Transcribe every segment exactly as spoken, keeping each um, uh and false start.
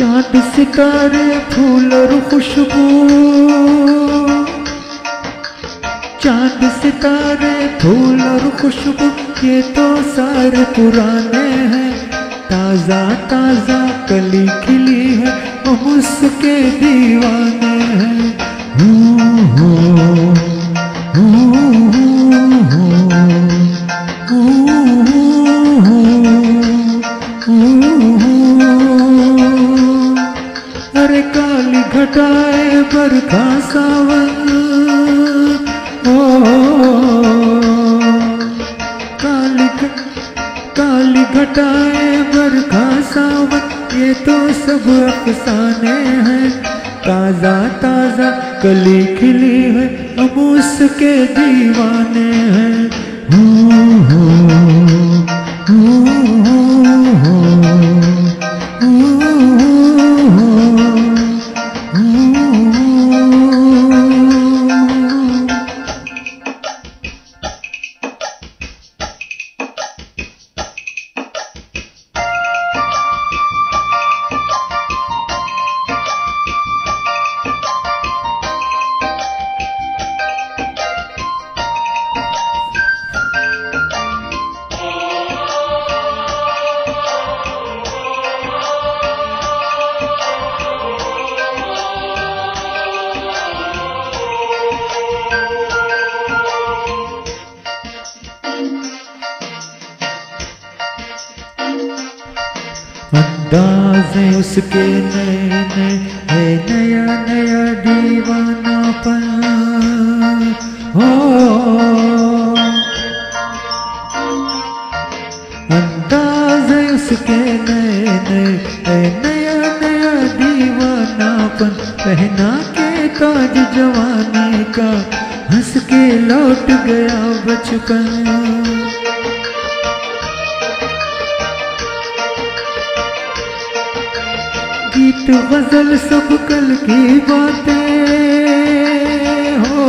चांद सितारे फूल और खुशबू, चांद सितारे फूल और खुशबू ये तो सारे पुराने हैं। ताजा ताजा कली खिली है हम उसके दीवाने हैं। हूँ हूँ अरे काली घटाए बरखा सावन, ओ काली काली घटाए बरखा सावन ये तो सब अफसाने हैं। ताजा ताजा कली खिली है हम उसके दीवाने हैं। हूँ हूँ अंदाज़े उसके नए नए है नया नया दीवानापन। हो अंदाज़े उसके नए नए है नया नया दीवानापन। पहना के ताज जवानी का हंस के लौट गया बचपन। गीत गजल सब कल की बातें हो,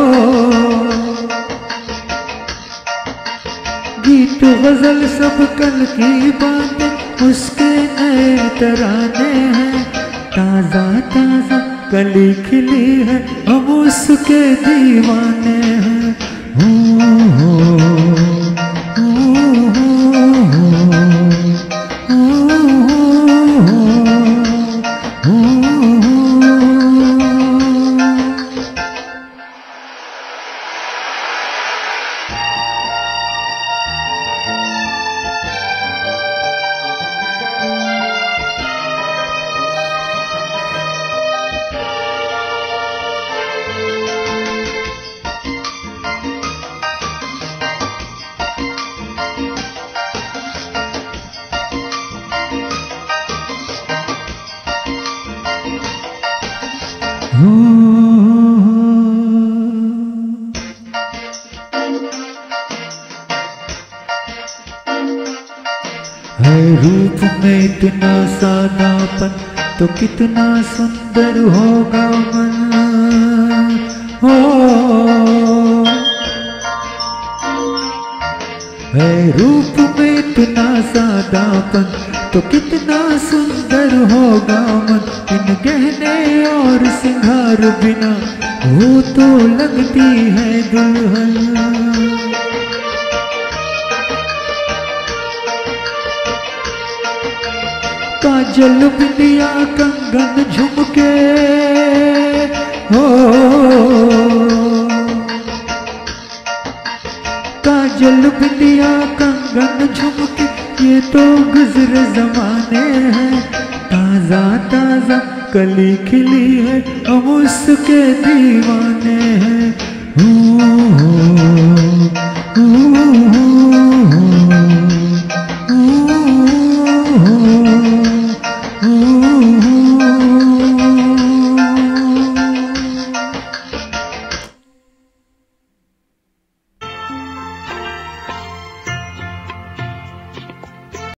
गीत गजल सब कल की बातें उसके नए तराने हैं। ताजा ताजा कली खिली है हम उसके दीवाने हैं। हूँ हूँ है रूप में इतना सादापन तो कितना सुंदर होगा मन। हो है रूप में इतना सादापन तो कितना सुंदर होगा मन। इन गहने और सिंगार बिना वो तो लगती है दुल्हन। काजल बिंदिया कंगन झुमके हो, काजल बिंदिया कंगन झुमके ये तो गुजरे जमाने हैं। ताजा ताजा कली खिली है हम उसके दीवाने हैं। हूँ हूँ हूँ हूँ हूँ हूँ।